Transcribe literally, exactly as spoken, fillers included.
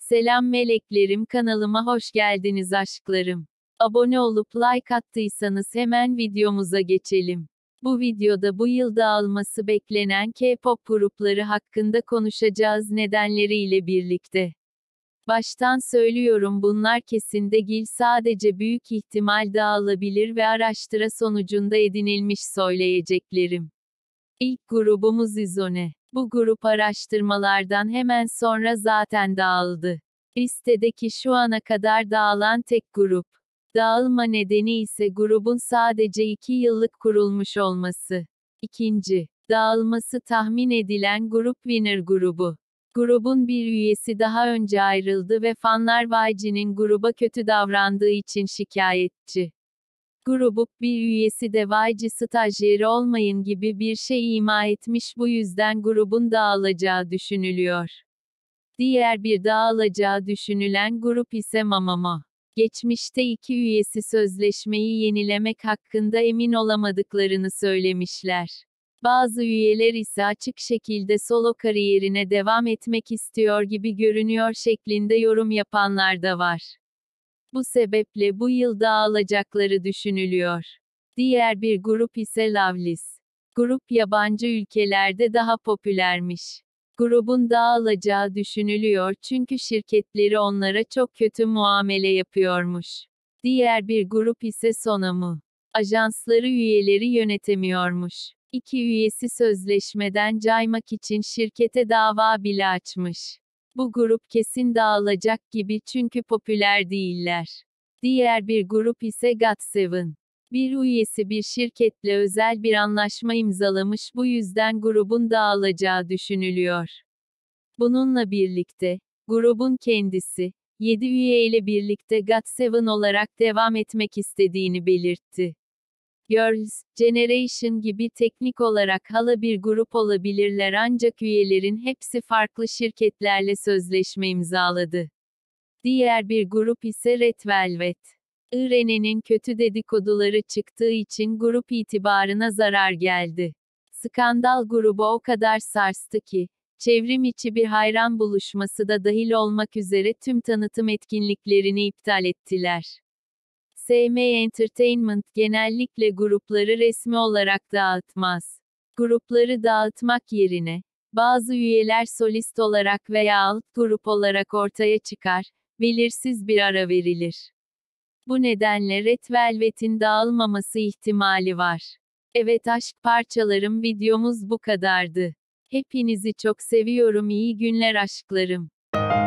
Selam meleklerim, kanalıma hoş geldiniz aşklarım. Abone olup like attıysanız hemen videomuza geçelim. Bu videoda bu yıl dağılması beklenen K-pop grupları hakkında konuşacağız nedenleriyle birlikte. Baştan söylüyorum, bunlar kesin değil, sadece büyük ihtimal dağılabilir ve araştıra sonucunda edinilmiş söyleyeceklerim. İlk grubumuz Izone. Bu grup araştırmalardan hemen sonra zaten dağıldı. Listedeki şu ana kadar dağılan tek grup. Dağılma nedeni ise grubun sadece iki yıllık kurulmuş olması. İkinci, dağılması tahmin edilen grup Winner grubu. Grubun bir üyesi daha önce ayrıldı ve fanlar Y G'nin gruba kötü davrandığı için şikayetçi. Grubun bir üyesi de Y G stajyeri olmayın gibi bir şey ima etmiş, bu yüzden grubun dağılacağı düşünülüyor. Diğer bir dağılacağı düşünülen grup ise Mamamoo. Geçmişte iki üyesi sözleşmeyi yenilemek hakkında emin olamadıklarını söylemişler. Bazı üyeler ise açık şekilde solo kariyerine devam etmek istiyor gibi görünüyor şeklinde yorum yapanlar da var. Bu sebeple bu yıl dağılacakları düşünülüyor. Diğer bir grup ise Loveless. Grup yabancı ülkelerde daha popülermiş. Grubun dağılacağı düşünülüyor çünkü şirketleri onlara çok kötü muamele yapıyormuş. Diğer bir grup ise Sonamu. Ajansları üyeleri yönetemiyormuş. İki üyesi sözleşmeden caymak için şirkete dava bile açmış. Bu grup kesin dağılacak gibi çünkü popüler değiller. Diğer bir grup ise got seven. Bir üyesi bir şirketle özel bir anlaşma imzalamış, bu yüzden grubun dağılacağı düşünülüyor. Bununla birlikte, grubun kendisi, yedi üye ile birlikte got seven olarak devam etmek istediğini belirtti. Girls' Generation gibi teknik olarak hala bir grup olabilirler, ancak üyelerin hepsi farklı şirketlerle sözleşme imzaladı. Diğer bir grup ise Red Velvet. I R N'nin kötü dedikoduları çıktığı için grup itibarına zarar geldi. Skandal grubu o kadar sarstı ki, çevrim içi bir hayran buluşması da dahil olmak üzere tüm tanıtım etkinliklerini iptal ettiler. S M Entertainment genellikle grupları resmi olarak dağıtmaz. Grupları dağıtmak yerine, bazı üyeler solist olarak veya alt grup olarak ortaya çıkar, belirsiz bir ara verilir. Bu nedenle Red Velvet'in dağılmaması ihtimali var. Evet aşk parçalarım, videomuz bu kadardı. Hepinizi çok seviyorum, iyi günler aşklarım.